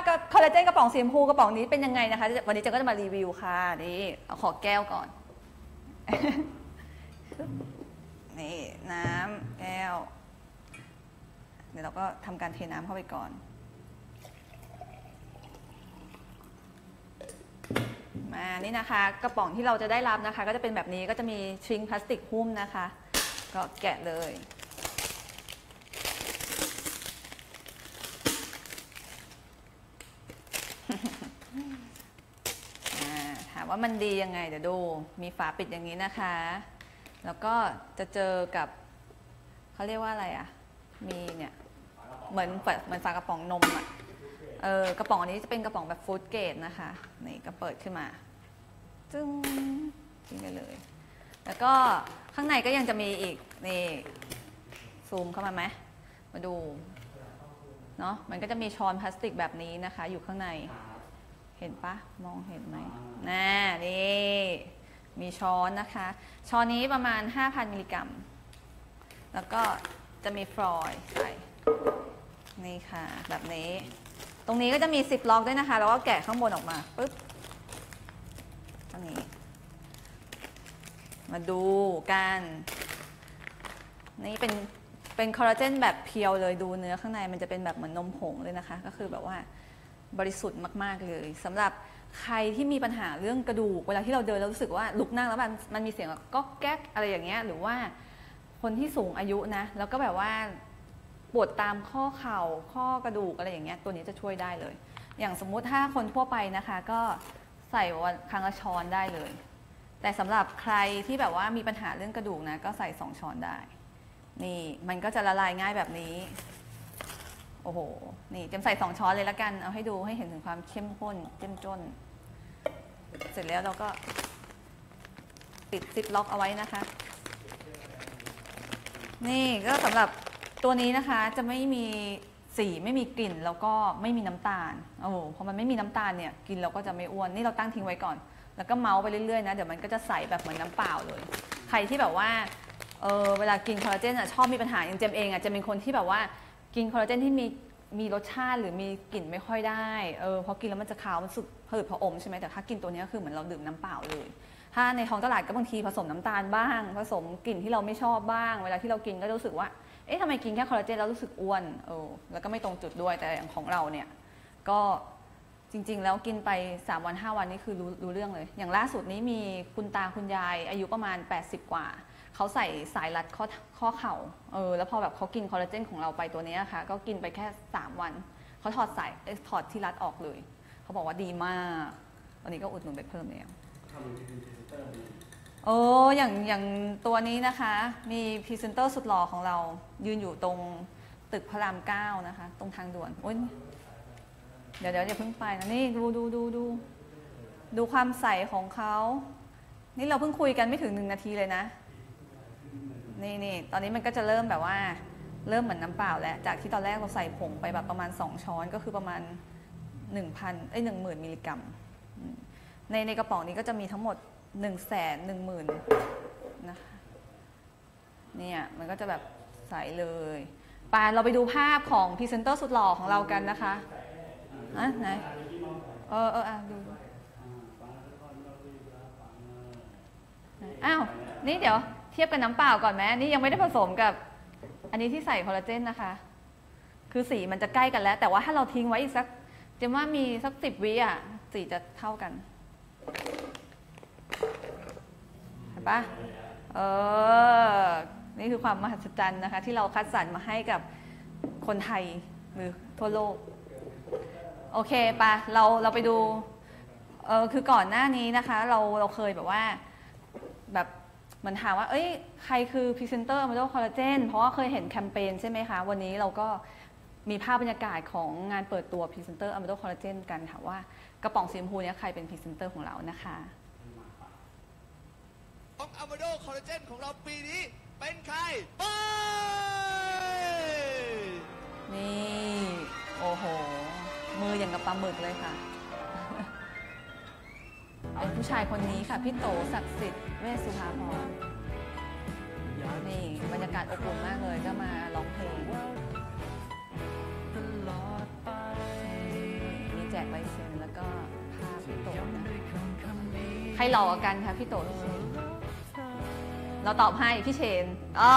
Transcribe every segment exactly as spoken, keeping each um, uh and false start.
คอลลาเจนกระป๋องสีชมพูกระป๋องนี้เป็นยังไงนะคะวันนี้เจนก็จะมารีวิวค่ะนี่เอาขอแก้วก่อนนี่น้ำแก้วเดี๋ยวเราก็ทำการเทน้ำเข้าไปก่อนมานี่นะคะกระป๋องที่เราจะได้รับนะคะก็จะเป็นแบบนี้ก็จะมีชิงพลาสติกหุ้มนะคะก็แกะเลยถามว่ามันดียังไงเดี๋ยวดูมีฝาปิดอย่างนี้นะคะแล้วก็จะเจอกับเขาเรียกว่าอะไรอ่ะมีเนี่ยเหมือนเหมือนฝากระป๋องนมอ่ะเออกระป๋องอันนี้จะเป็นกระป๋องแบบฟู้ดเกรดนะคะนี่ก็เปิดขึ้นมาจึ้งทิ้งไปเลยแล้วก็ข้างในก็ยังจะมีอีกนี่ซูมเข้ามาไหมมาดูเนาะมันก็จะมีช้อนพลาสติกแบบนี้นะคะอยู่ข้างในเห็นปะมองเห็นไหมน่านี่มีช้อนนะคะช้อนนี้ประมาณ ห้าพัน มิลลิกรัมแล้วก็จะมีฟลอยด์ใส่นี่ค่ะแบบนี้ตรงนี้ก็จะมีซิปล็อกด้วยนะคะแล้วก็แกะข้างบนออกมาปึ๊บตรงนี้มาดูกันนี่เป็นเป็นคอลลาเจนแบบเพียวเลยดูเนื้อข้างในมันจะเป็นแบบเหมือนนมผงเลยนะคะก็คือแบบว่าบริสุทธิ์มากๆเลยสำหรับใครที่มีปัญหาเรื่องกระดูกเวลาที่เราเดินแล้วรู้สึกว่าลุกนั่งแล้วมันมันมีเสียงก๊อกแก๊กอะไรอย่างเงี้ยหรือว่าคนที่สูงอายุนะแล้วก็แบบว่าปวดตามข้อเข่าข้อกระดูกอะไรอย่างเงี้ยตัวนี้จะช่วยได้เลยอย่างสมมุติถ้าคนทั่วไปนะคะก็ใส่วันครั้งละช้อนได้เลยแต่สำหรับใครที่แบบว่ามีปัญหาเรื่องกระดูกนะก็ใส่สองช้อนได้นี่มันก็จะละลายง่ายแบบนี้โอ้โหนี่เจมใส่สองช้อนเลยละกันเอาให้ดูให้เห็นถึงความเข้มข้นเจ้มจนเสร็จแล้วเราก็ปิดซิปล็อกเอาไว้นะคะนี่ก็สำหรับตัวนี้นะคะจะไม่มีสีไม่มีกลิ่นแล้วก็ไม่มีน้ำตาลโอ้โหพอมันไม่มีน้ำตาลเนี่ยกินเราก็จะไม่อ้วนนี่เราตั้งทิ้งไว้ก่อนแล้วก็เมาส์ไปเรื่อยๆนะเดี๋ยวมันก็จะใสแบบเหมือนน้ำเปล่าเลยใครที่แบบว่าเออเวลากินคอลลาเจนอ่ะชอบมีปัญหาอย่างเจมเองอ่ะจะเป็นคนที่แบบว่ากินคอลลาเจนที่มีมีรสชาติหรือมีกลิ่นไม่ค่อยได้เออพอกินแล้วมันจะคาวมันสุดผืดผอมใช่ไหมแต่ถ้ากินตัวนี้ก็คือเหมือนเราดื่มน้ำเปล่าเลยถ้าในท้องตลาดก็บางทีผสมน้ำตาลบ้างผสมกลิ่นที่เราไม่ชอบบ้างเวลาที่เรากินก็รู้สึกว่าเอ๊ะทำไมกินแค่คอลลาเจนแล้วรู้สึกอ้วนเออแล้วก็ไม่ตรงจุดด้วยแต่อย่างของเราเนี่ยก็จริงๆแล้วกินไปสามวันห้าวันนี่คือรู้รู้เรื่องเลยอย่างล่าสุดนี้มีคุณตาคุณยายอายุประมาณแปดสิบกว่าเขาใส่สายรัดข้อข้อเข่าเออแล้วพอแบบเขากินคอลลาเจนของเราไปตัวนี้ค่ะก็กินไปแค่สามวันเขาถอดสายถอดที่รัดออกเลยเขาบอกว่าดีมากตอนนี้ก็อุดหนุนไปเพิ่มแล้วโอ้อย่างอย่างตัวนี้นะคะมีพรีเซนเตอร์สุดหล่อของเรายืนอยู่ตรงตึกพระรามเก้านะคะตรงทางด่วนโอ้ยเดี๋ยวเดี๋ยวอย่าเพิ่งไปนะนี่ดูดูดูดูดูความใสของเขานี่เราเพิ่งคุยกันไม่ถึงหนึ่งนาทีเลยนะนี่นี่ตอนนี้มันก็จะเริ่มแบบว่าเริ่มเหมือนน้ำเปล่าแล้วจากที่ตอนแรกเราใส่ผงไปแบบประมาณสองช้อนก็คือประมาณ หนึ่งพัน เอ้ย หนึ่งหมื่น มิลลิกรัมในในกระป๋องนี้ก็จะมีทั้งหมด หนึ่งแสนหนึ่งหมื่น นะคะเนี่ยมันก็จะแบบใสเลยไปเราไปดูภาพของพรีเซนเตอร์สุดหล่อของเรากันนะคะอ่ะไหนเออเอออ่ะดูอ้าวนี่เดี๋ยวเทียบกับน้ำเปล่าก่อนไหมนี่ยังไม่ได้ผสมกับอันนี้ที่ใส่คอลลาเจนนะคะคือสีมันจะใกล้กันแล้วแต่ว่าถ้าเราทิ้งไว้อีกสักเจมว่ามีสักสิบวิอ่ะสีจะเท่ากันเห็นปะเออนี่คือความมหัศจรรย์นะคะที่เราคัดสรรมาให้กับคนไทยหรือทั่วโลกโอเคปะเราเราไปดูเออคือก่อนหน้านี้นะคะเราเราเคยแบบว่าแบบเหมือนถามว่าเอ้ยใครคือพรีเซนเตอร์มาโดคอลลาเจนเพราะว่าเคยเห็นแคมเปญใช่ไหมคะวันนี้เราก็มีภาพบรรยากาศของงานเปิดตัวพรีเซนเตอร์อะมาโดคอลลาเจนกันค่ะว่ากระป๋องสีชมพูนี้ใครเป็นพรีเซนเตอร์ของเรานะคะของอะมาโดคอลลาเจนของเราปีนี้เป็นใครไปนี่โอ้โหมืออย่างกับปลาหมึกเลยค่ะเป็นผู้ชายคนนี้ค่ะพี่โตศักดิ์สิทธิ์เวชสุภาพรนี่บรรยากาศอบอุ่นมากเลยก็มาร้องเพลงมีกลายเซ็นแล้วก็ภาพพี่โตนะใครหล่อกว่ากันคะพี่โตหรือเชนเราตอบให้พี่เชนอ๋อ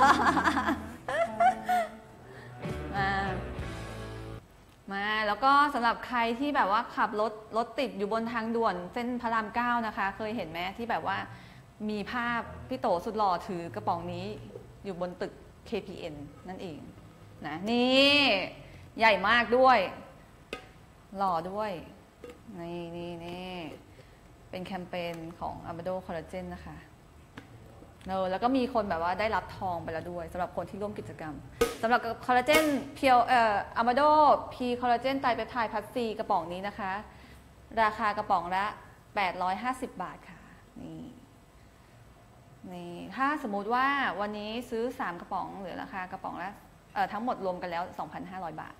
มามาแล้วก็สำหรับใครที่แบบว่าขับรถรถติดอยู่บนทางด่วนเส้นพระรามเก้านะคะเคยเห็นไหมที่แบบว่ามีภาพพี่โตสุดหล่อถือกระป๋องนี้อยู่บนตึก เค พี เอ็น นั่นเองนะนี่ใหญ่มากด้วยหล่อด้วยนี่นี่นี่เป็นแคมเปญของ Amado Collagen นะคะเออแล้วก็มีคนแบบว่าได้รับทองไปแล้วด้วยสำหรับคนที่ร่วมกิจกรรมสำหรับคอลลาเจนเพียวเอ่อ Amado P คอลลาเจนไตรเปปไทด์พัสซีกระป๋องนี้นะคะราคากระป๋องละแปดร้อยห้าสิบบาทค่ะนี่นี่ถ้าสมมุติว่าวันนี้ซื้อสามกระป๋องเหลือราคากระป๋องละเอ่อทั้งหมดรวมกันแล้ว สองพันห้าร้อย บาท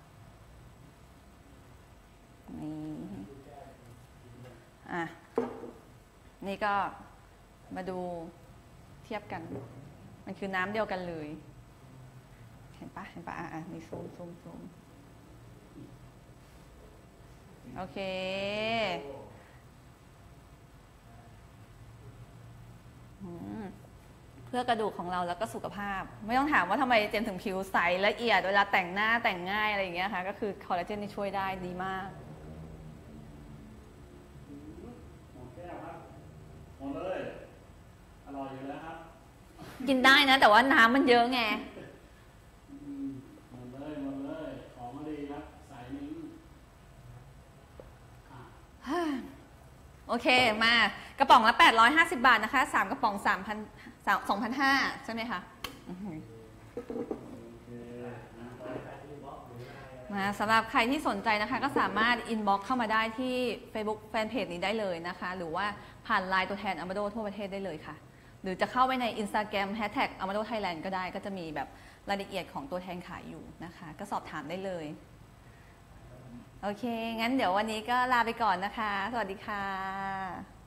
นี่อ่ะนี่ก็มาดูเทียบกันมันคือน้ำเดียวกันเลยเห็นปะเห็นปะอ่ะอ่ะนี่ซูมซูมซูมโอเคเพื่อกระดูกของเราแล้วก็สุขภาพไม่ต้องถามว่าทำไมเจมถึงผิวใสละเอียดเวลาแต่งหน้าแต่งง่ายอะไรอย่างเงี้ยค่ะก็คือคอลลาเจนนี่ช่วยได้ดีมากหมดแก้วครับหมดเลยอร่อยอยู่แล้วครับกินได้นะแต่ว่าน้ำมันเยอะไงหมดเลยหมดเลยของมาดีครับสายนี้โอเคมากระป๋องละแปดร้อยห้าสิบบาทนะคะสามกระป๋อง สามพัน สองพันห้าร้อย ใช่ไหมคะมาสำหรับใครที่สนใจนะคะก็สามารถอินบ็อกซ์เข้ามาได้ที่ Facebook แฟนเพจนี้ได้เลยนะคะหรือว่าผ่านไลน์ตัวแทน Amado ทั่วประเทศได้เลยค่ะหรือจะเข้าไปใน Instagram แฮชแท็ก Amado Thailand ก็ได้ก็จะมีแบบรายละเอียดของตัวแทนขายอยู่นะคะก็สอบถามได้เลยโอเคงั้นเดี๋ยววันนี้ก็ลาไปก่อนนะคะสวัสดีค่ะ